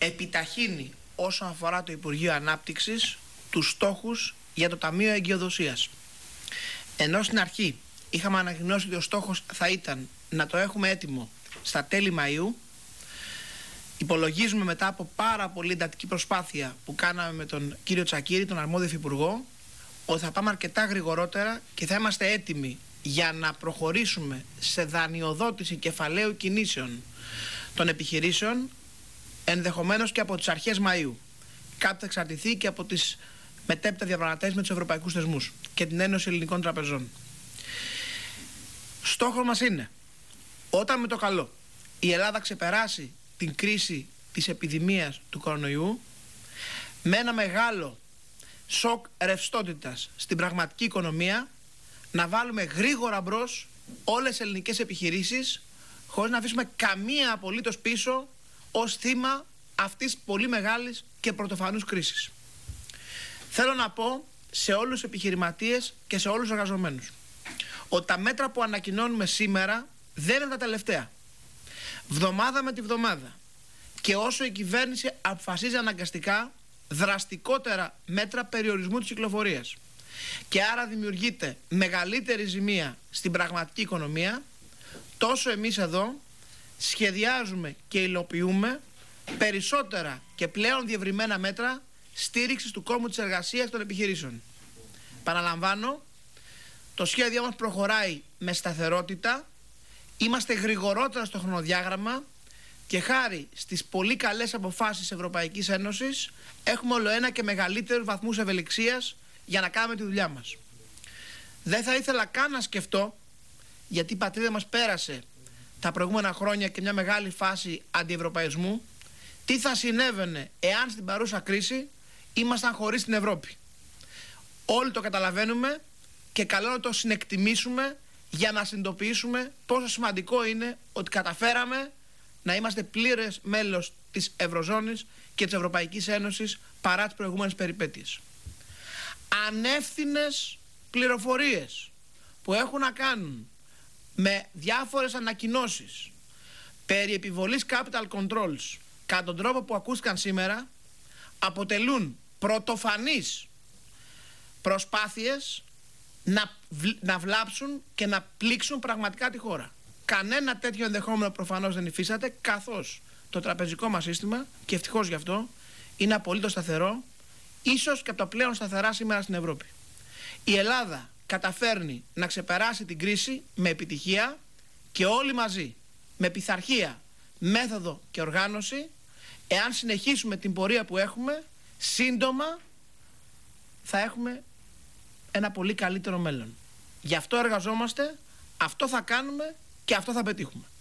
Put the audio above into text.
επιταχύνει όσον αφορά το Υπουργείο Ανάπτυξης τους στόχους για το Ταμείο Εγκυοδοσίας. Ενώ στην αρχή είχαμε ανακοινώσει ότι ο στόχος θα ήταν να το έχουμε έτοιμο στα τέλη Μαΐου, υπολογίζουμε μετά από πάρα πολύ εντατική προσπάθεια που κάναμε με τον κύριο Τσακίρη, τον αρμόδιο υφυπουργό, ότι θα πάμε αρκετά γρηγορότερα και θα είμαστε έτοιμοι για να προχωρήσουμε σε δανειοδότηση κεφαλαίου κινήσεων των επιχειρήσεων, ενδεχομένως και από τις αρχές Μαΐου. Κάτι θα εξαρτηθεί και από τις μετέπειτα διαπραγματεύσεις με τους ευρωπαϊκούς θεσμούς και την Ένωση Ελληνικών Τραπεζών. Στόχος μας είναι, όταν με το καλό η Ελλάδα ξεπεράσει την κρίση της επιδημίας του κορονοϊού, με ένα μεγάλο σοκ ρευστότητας στην πραγματική οικονομία, να βάλουμε γρήγορα μπρος όλες τις ελληνικές επιχειρήσεις, χωρίς να αφήσουμε καμία απολύτως πίσω ως θύμα αυτής πολύ μεγάλης και πρωτοφανούς κρίσης. Θέλω να πω σε όλους τους επιχειρηματίες και σε όλους τους εργαζομένους ότι τα μέτρα που ανακοινώνουμε σήμερα δεν είναι τα τελευταία. Βδομάδα με τη βδομάδα και όσο η κυβέρνηση αποφασίζει αναγκαστικά δραστικότερα μέτρα περιορισμού της κυκλοφορίας και άρα δημιουργείται μεγαλύτερη ζημία στην πραγματική οικονομία, τόσο εμείς εδώ σχεδιάζουμε και υλοποιούμε περισσότερα και πλέον διευρυμένα μέτρα στήριξης του κόμμου της εργασίας των επιχειρήσεων. Παραλαμβάνω, το σχέδιό μας προχωράει με σταθερότητα, είμαστε γρηγορότερα στο χρονοδιάγραμμα και χάρη στις πολύ καλές αποφάσεις της Ευρωπαϊκής Ένωσης έχουμε όλο ένα και μεγαλύτερους βαθμούς ευελιξίας για να κάνουμε τη δουλειά μας. Δεν θα ήθελα καν να σκεφτώ, γιατί η πατρίδα μας πέρασε τα προηγούμενα χρόνια και μια μεγάλη φάση αντιευρωπαϊσμού, τι θα συνέβαινε εάν στην παρούσα κρίση ήμασταν χωρίς την Ευρώπη. Όλοι το καταλαβαίνουμε και καλό να το συνεκτιμήσουμε για να συνειδητοποιήσουμε πόσο σημαντικό είναι ότι καταφέραμε να είμαστε πλήρες μέλος της Ευρωζώνης και της Ευρωπαϊκής Ένωσης παρά τις προηγούμενες περιπέτειες. Ανεύθυνες πληροφορίες που έχουν να κάνουν με διάφορες ανακοινώσεις περί επιβολής capital controls κατά τον τρόπο που ακούστηκαν σήμερα αποτελούν πρωτοφανείς προσπάθειες να βλάψουν και να πλήξουν πραγματικά τη χώρα. Κανένα τέτοιο ενδεχόμενο προφανώς δεν υφίσταται, καθώς το τραπεζικό μας σύστημα, και ευτυχώς γι' αυτό, είναι απολύτως σταθερό, ίσως και από τα πλέον σταθερά σήμερα στην Ευρώπη. Η Ελλάδα καταφέρνει να ξεπεράσει την κρίση με επιτυχία και όλοι μαζί, με πειθαρχία, μέθοδο και οργάνωση, εάν συνεχίσουμε την πορεία που έχουμε, σύντομα θα έχουμε ένα πολύ καλύτερο μέλλον. Γι' αυτό εργαζόμαστε, αυτό θα κάνουμε και αυτό θα πετύχουμε.